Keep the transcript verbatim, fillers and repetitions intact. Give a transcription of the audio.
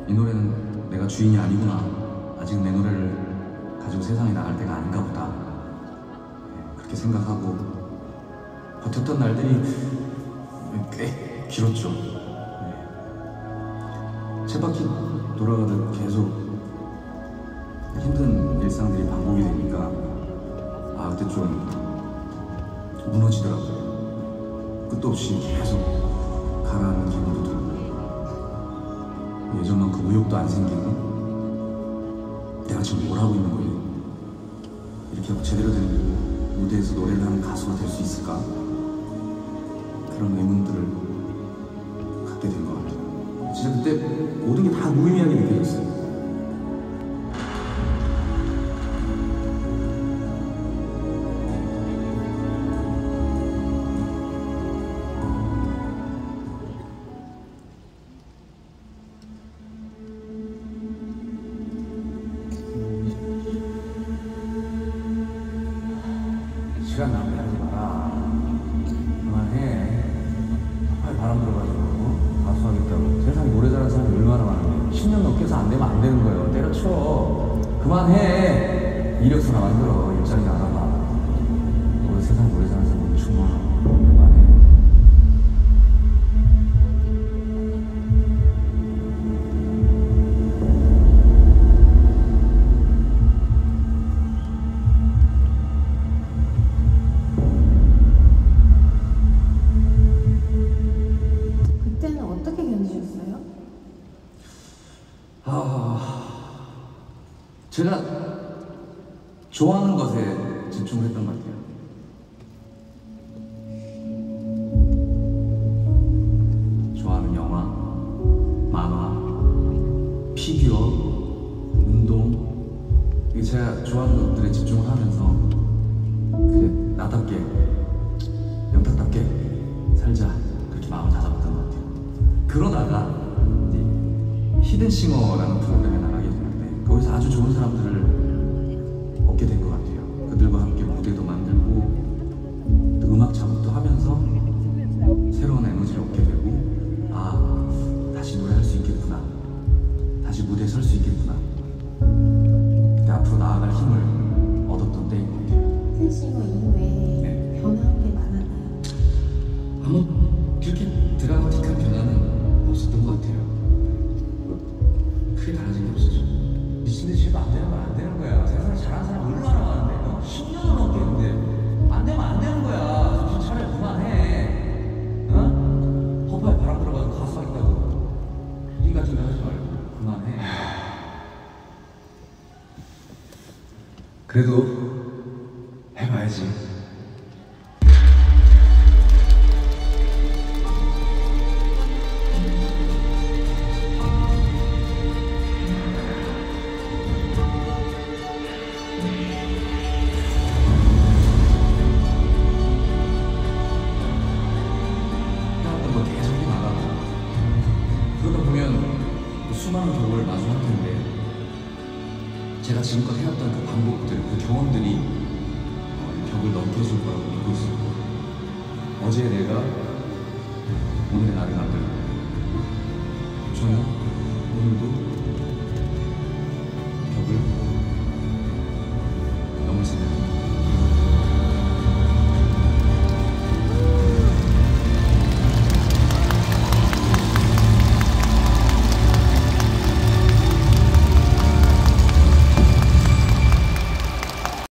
이 노래는 내가 주인이 아니구나. 아직은 내 노래를 가지고 세상에 나갈 때가 아닌가 보다. 그렇게 생각하고 버텼던 날들이 꽤 길었죠. 쳇바퀴 돌아가듯 계속 힘든 일상들이 반복이 되니까 아 그때 좀 무너지더라고요. 끝도 없이 계속 가라앉는 기분도 들고 예전만큼 의욕도 안 생기고 내가 지금 뭘 하고 있는 거니? 이렇게 제대로 된 무대에서 노래를 하는 가수가 될 수 있을까? 그런 의문들을 갖게 된 것 같아요. 진짜 그때 모든 게 다 무의미하게 느껴졌어요. 시간 낭비하지 마라. 그만해. 빨리 바람 들어가지고 가수 하겠다고. 세상에 노래 잘하는 사람이 얼마나 많은데 십 년 넘게 해서 안 되면 안 되는 거예요. 때려쳐. 그만해. 이력서나 만들어. 일자리 나가봐. 우리 세상에 노래 잘하는 사람 엄청 많아. 그만해. 어떻게 견디셨어요? 아, 제가 좋아하는 것에 집중을 했던 것 같아요. 좋아하는 영화, 만화, 피규어, 운동, 이게 제가 좋아하는 것들에 집중을 하면서 그래 나답게, 영탁답게 살자 그렇게 마음을 다잡았던 것 같아요. 그러다가 이제 히든싱어라는 프로그램에 나가게 되는데 거기서 아주 좋은 사람들을 얻게 된 것 같아요. 그들과 함께 무대도 만들고 또 음악 작업도 하면서 새로운 에너지를 얻게 되고 아 다시 노래할 수 있겠구나, 다시 무대에 설 수 있겠구나, 그때 앞으로 나아갈 힘을 얻었던 때인 것 같아요. 히든싱어 이후에 네. 변한 게 많았나요? 아무 그렇게 드라마틱한 변화는 없었던 것 같아요. 크게 달라진 게 없었죠. 미친 듯이 해도 안 되는 건 안 되는 거야. 세상에 잘하는 사람 얼마나 많은데 어? 십 년을 넘게 했는데 안 되면 안 되는 거야. 정신 차려 그만해. 어? 허파에 바람 들어가서 가수 하겠다고 이 같은 거 하지 말고 그만해. 그래도 해봐야지. 수많은 벽을 마주할 텐데 제가 지금껏 해왔던 그 반복들, 그 경험들이 어, 이 벽을 넘겨줄 거라고 믿고 있습니다. 어제의 내가 오늘의 나를 만들고 저는